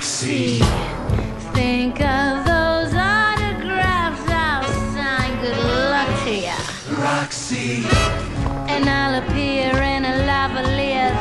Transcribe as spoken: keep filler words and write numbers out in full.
Roxy. Think of those autographs I'll sign. Good luck to ya. Roxy. And I'll appear in a lavalier